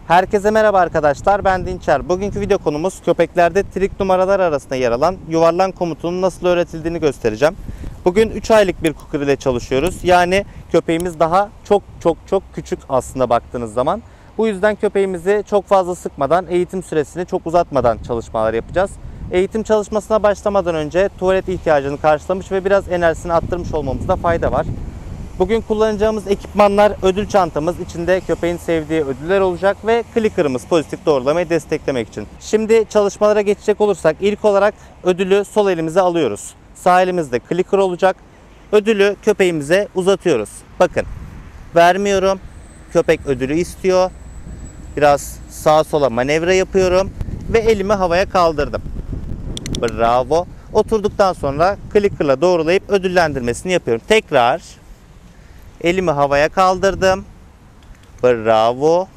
Herkese merhaba arkadaşlar, ben Dinçer. Bugünkü video konumuz köpeklerde trik numaralar arasında yer alan yuvarlan komutunun nasıl öğretildiğini göstereceğim. Bugün 3 aylık bir kukur ile çalışıyoruz. Yani köpeğimiz daha çok küçük aslında baktığınız zaman. Bu yüzden köpeğimizi çok fazla sıkmadan, eğitim süresini çok uzatmadan çalışmalar yapacağız. Eğitim çalışmasına başlamadan önce tuvalet ihtiyacını karşılamış ve biraz enerjisini arttırmış olmamızda fayda var. Bugün kullanacağımız ekipmanlar ödül çantamız, içinde köpeğin sevdiği ödüller olacak ve clicker'ımız pozitif doğrulamayı desteklemek için. Şimdi çalışmalara geçecek olursak ilk olarak ödülü sol elimize alıyoruz. Sağ elimizde clicker olacak. Ödülü köpeğimize uzatıyoruz. Bakın, vermiyorum. Köpek ödülü istiyor. Biraz sağa sola manevra yapıyorum ve elimi havaya kaldırdım. Bravo. Oturduktan sonra clicker'la doğrulayıp ödüllendirmesini yapıyorum. Tekrar elimi havaya kaldırdım. Bravo.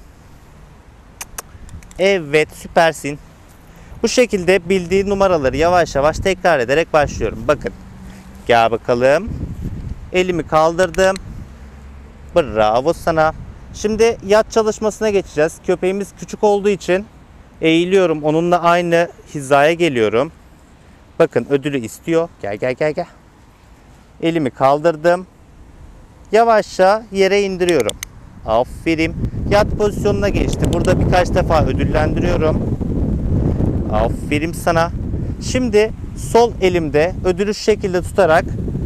Evet, süpersin. Bu şekilde bildiği numaraları yavaş yavaş tekrar ederek başlıyorum. Bakın. Gel bakalım. Elimi kaldırdım. Bravo sana. Şimdi yat çalışmasına geçeceğiz. Köpeğimiz küçük olduğu için eğiliyorum. Onunla aynı hizaya geliyorum. Bakın, ödülü istiyor. Gel. Elimi kaldırdım. Yavaşça yere indiriyorum. Aferin. Yat pozisyonuna geçti. Burada birkaç defa ödüllendiriyorum. Aferin sana. Şimdi sol elimde ödülü şu şekilde tutarak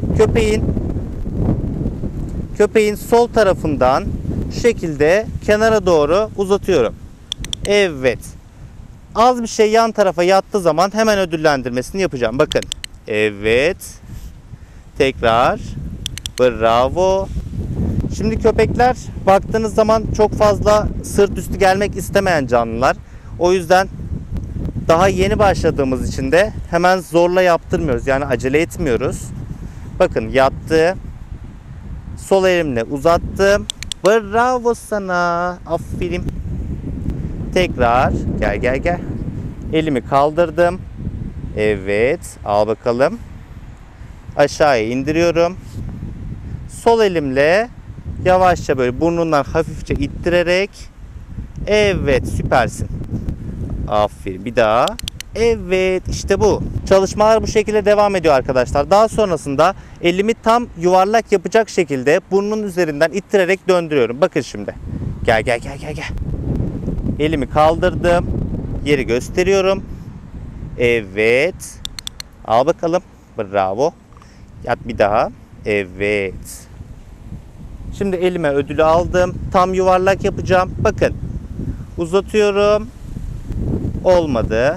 köpeğin sol tarafından şu şekilde kenara doğru uzatıyorum. Evet. Az bir şey yan tarafa yattığı zaman hemen ödüllendirmesini yapacağım. Bakın. Evet. Tekrar. Bravo. Şimdi köpekler baktığınız zaman çok fazla sırt üstü gelmek istemeyen canlılar. O yüzden daha yeni başladığımız için de hemen zorla yaptırmıyoruz. Yani acele etmiyoruz. Bakın, yattı. Sol elimle uzattım. Bravo sana. Aferin. Tekrar. Gel. Elimi kaldırdım. Evet. Al bakalım. Aşağıya indiriyorum. Sol elimle yavaşça böyle burnundan hafifçe ittirerek. Evet, süpersin. Aferin. Bir daha. Evet, işte bu. Çalışmalar bu şekilde devam ediyor arkadaşlar. Daha sonrasında elimi tam yuvarlak yapacak şekilde burnun üzerinden ittirerek döndürüyorum. Bakın şimdi. Gel. Elimi kaldırdım. Yeri gösteriyorum. Evet. Al bakalım. Bravo. Yat bir daha. Evet. Şimdi elime ödülü aldım. Tam yuvarlak yapacağım. Bakın. Uzatıyorum. Olmadı.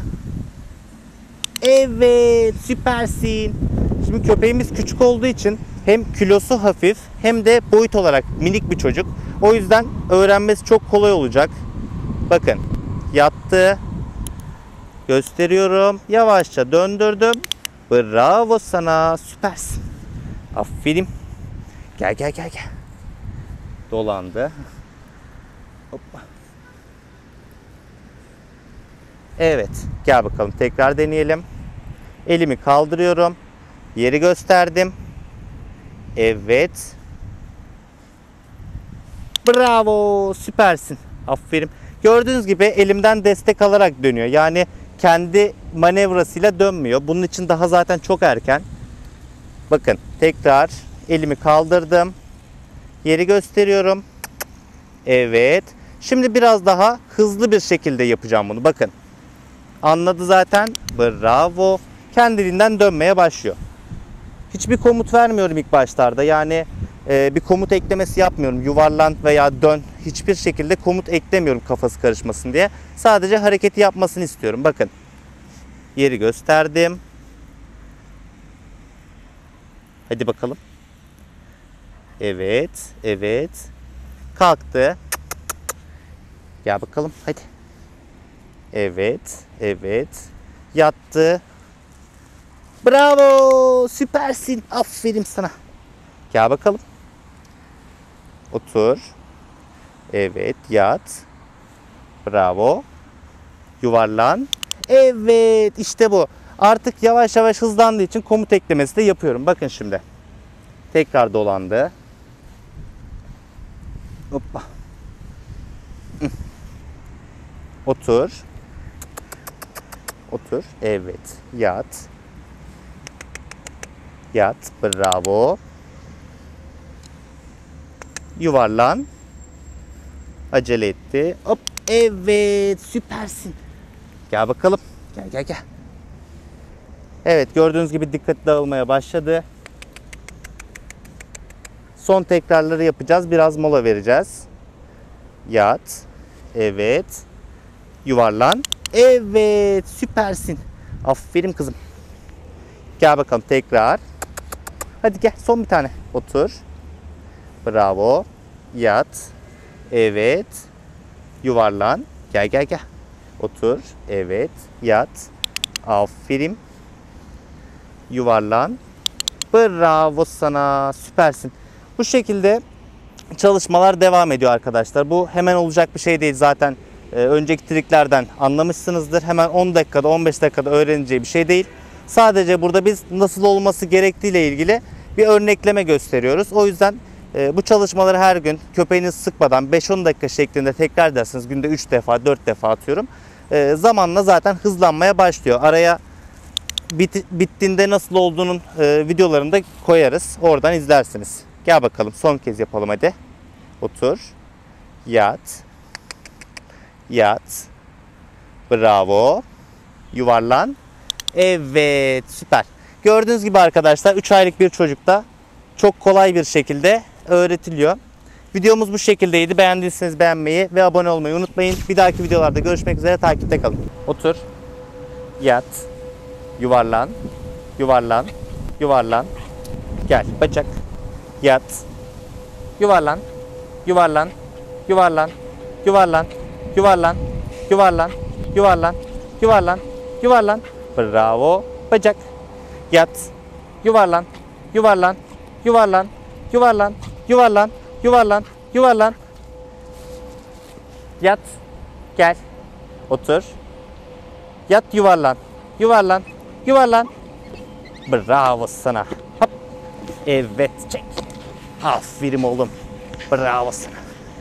Evet. Süpersin. Şimdi köpeğimiz küçük olduğu için hem kilosu hafif hem de boyut olarak minik bir çocuk. O yüzden öğrenmesi çok kolay olacak. Bakın. Yattı. Gösteriyorum. Yavaşça döndürdüm. Bravo sana. Süpersin. Aferin. Gel. Dolandı. Hoppa. Evet. Gel bakalım. Tekrar deneyelim. Elimi kaldırıyorum. Yeri gösterdim. Evet. Bravo. Süpersin. Aferin. Gördüğünüz gibi elimden destek alarak dönüyor. Yani kendi manevrasıyla dönmüyor. Bunun için daha zaten çok erken. Bakın, tekrar elimi kaldırdım. Yeri gösteriyorum. Evet. Şimdi biraz daha hızlı bir şekilde yapacağım bunu. Bakın. Anladı zaten. Bravo. Kendiliğinden dönmeye başlıyor. Hiçbir komut vermiyorum ilk başlarda. Yani bir komut eklemesi yapmıyorum. Yuvarlan veya dön. Hiçbir şekilde komut eklemiyorum kafası karışmasın diye. Sadece hareketi yapmasını istiyorum. Bakın. Yeri gösterdim. Hadi bakalım. Evet. Kalktı. Gel bakalım. Hadi. Evet. Yattı. Bravo. Süpersin. Aferin sana. Gel bakalım. Otur. Evet. Yat. Bravo. Yuvarlan. Evet. İşte bu. Artık yavaş yavaş hızlandığı için komut eklemesi de yapıyorum. Bakın şimdi. Tekrar dolandı. Hoppa. Otur. Otur. Evet. Yat. Yat. Bravo. Yuvarlan. Acele etti. Hop. Evet. Süpersin. Gel bakalım. Gel gel gel. Evet, gördüğünüz gibi dikkat dağılmaya başladı. Son tekrarları yapacağız. Biraz mola vereceğiz. Yat. Evet. Yuvarlan. Evet. Süpersin. Aferin kızım. Gel bakalım tekrar. Hadi gel. Son bir tane. Otur. Bravo. Yat. Evet. Yuvarlan. Gel gel gel. Otur. Evet. Yat. Aferin. Yuvarlan. Bravo sana. Süpersin. Bu şekilde çalışmalar devam ediyor arkadaşlar. Bu hemen olacak bir şey değil. Zaten önceki triklerden anlamışsınızdır. Hemen 10 dakikada 15 dakikada öğreneceği bir şey değil. Sadece burada biz nasıl olması gerektiğiyle ilgili bir örnekleme gösteriyoruz. O yüzden bu çalışmaları her gün köpeğinizi sıkmadan 5-10 dakika şeklinde tekrar edersiniz. Günde 3 defa 4 defa atıyorum. Zamanla zaten hızlanmaya başlıyor. Araya bittiğinde nasıl olduğunun videolarını da koyarız. Oradan izlersiniz. Gel bakalım son kez yapalım hadi. Otur. Yat. Yat. Bravo. Yuvarlan. Evet, süper. Gördüğünüz gibi arkadaşlar 3 aylık bir çocukta çok kolay bir şekilde öğretiliyor. Videomuz bu şekildeydi. Beğendiyseniz beğenmeyi ve abone olmayı unutmayın. Bir dahaki videolarda görüşmek üzere. Takipte kalın. Otur. Yat. Yuvarlan. Yuvarlan. Yuvarlan. Gel. Bacak. Yat. Yuvarlan. Yuvarlan. Yuvarlan. Yuvarlan. Yuvarlan. Yuvarlan. Yuvarlan. Yuvarlan. Yuvarlan. Bravo. Bacak. Yat. Yuvarlan. Yuvarlan. Yuvarlan. Yuvarlan. Yuvarlan. Yuvarlan. Yuvarlan. Yat. Gel. Otur. Yat, yuvarlan. Yuvarlan. Yuvarlan. Bravo sana. Hop. Evet, çek. Aferin oğlum. Bravo sana.